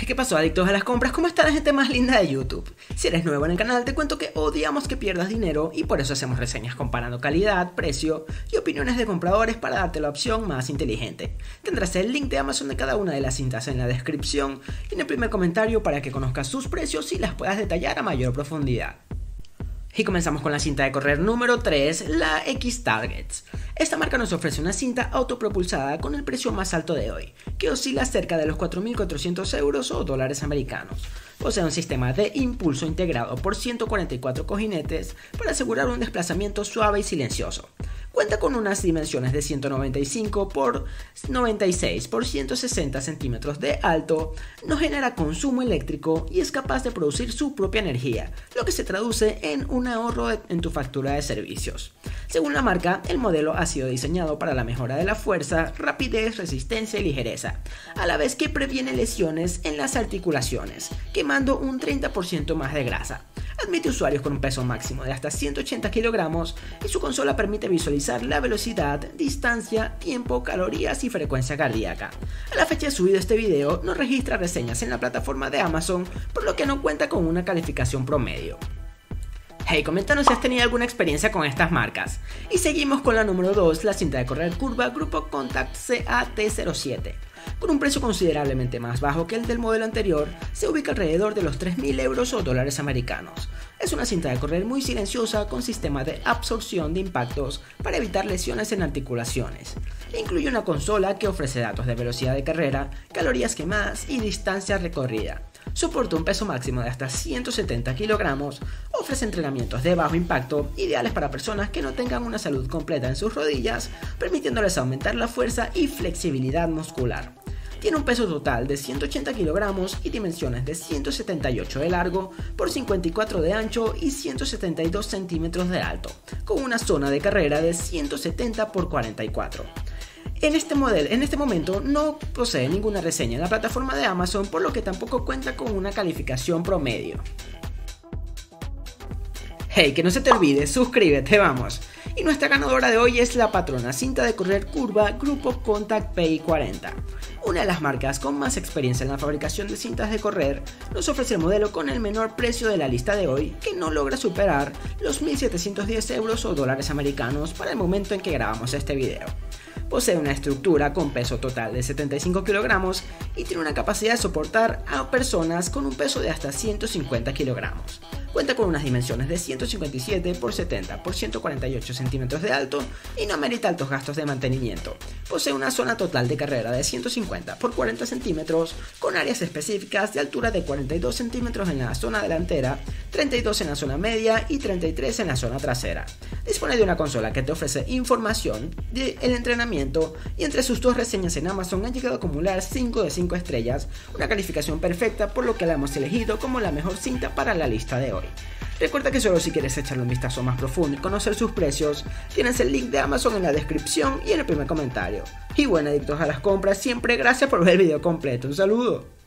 ¿Qué pasó, adictos a las compras? ¿Cómo está la gente más linda de YouTube? Si eres nuevo en el canal, te cuento que odiamos que pierdas dinero y por eso hacemos reseñas comparando calidad, precio y opiniones de compradores para darte la opción más inteligente. Tendrás el link de Amazon de cada una de las cintas en la descripción y en el primer comentario para que conozcas sus precios y las puedas detallar a mayor profundidad. Y comenzamos con la cinta de correr número 3, la X-Targets. Esta marca nos ofrece una cinta autopropulsada con el precio más alto de hoy, que oscila cerca de los 4.400 euros o dólares americanos. Posee un sistema de impulso integrado por 144 cojinetes para asegurar un desplazamiento suave y silencioso. Cuenta con unas dimensiones de 195 por 96 por 160 centímetros de alto, no genera consumo eléctrico y es capaz de producir su propia energía, lo que se traduce en un ahorro en tu factura de servicios. Según la marca, el modelo ha sido diseñado para la mejora de la fuerza, rapidez, resistencia y ligereza, a la vez que previene lesiones en las articulaciones, quemando un 30% más de grasa. Admite usuarios con un peso máximo de hasta 180 kilogramos y su consola permite visualizar la velocidad, distancia, tiempo, calorías y frecuencia cardíaca. A la fecha de subido este video no registra reseñas en la plataforma de Amazon, por lo que no cuenta con una calificación promedio. Hey, coméntanos si has tenido alguna experiencia con estas marcas. Y seguimos con la número 2, la cinta de correr curva Grupo Contact CAT07. Con un precio considerablemente más bajo que el del modelo anterior, se ubica alrededor de los 3.000 euros o dólares americanos. Es una cinta de correr muy silenciosa con sistema de absorción de impactos para evitar lesiones en articulaciones. Incluye una consola que ofrece datos de velocidad de carrera, calorías quemadas y distancia recorrida. Soporta un peso máximo de hasta 170 kilogramos, ofrece entrenamientos de bajo impacto ideales para personas que no tengan una salud completa en sus rodillas, permitiéndoles aumentar la fuerza y flexibilidad muscular. Tiene un peso total de 180 kilogramos y dimensiones de 178 de largo por 54 de ancho y 172 centímetros de alto, con una zona de carrera de 170 por 44. En este momento no posee ninguna reseña en la plataforma de Amazon, por lo que tampoco cuenta con una calificación promedio. Hey, que no se te olvide, suscríbete, vamos. Y nuestra ganadora de hoy es la Patrona cinta de correr curva Grupo Contact PI40. Una de las marcas con más experiencia en la fabricación de cintas de correr, nos ofrece el modelo con el menor precio de la lista de hoy, que no logra superar los 1.710 euros o dólares americanos para el momento en que grabamos este video. Posee una estructura con peso total de 75 kilogramos y tiene una capacidad de soportar a personas con un peso de hasta 150 kilogramos. Cuenta con unas dimensiones de 157 por 70 por 148 centímetros de alto y no amerita altos gastos de mantenimiento. Posee una zona total de carrera de 150 por 40 centímetros con áreas específicas de altura de 42 centímetros en la zona delantera, 32 en la zona media y 33 en la zona trasera. Dispone de una consola que te ofrece información del entrenamiento y entre sus dos reseñas en Amazon han llegado a acumular 5 de 5 estrellas, una calificación perfecta por lo que la hemos elegido como la mejor cinta para la lista de hoy. Recuerda que solo si quieres echarle un vistazo más profundo y conocer sus precios, tienes el link de Amazon en la descripción y en el primer comentario. Y bueno, adictos a las compras, siempre gracias por ver el video completo. Un saludo.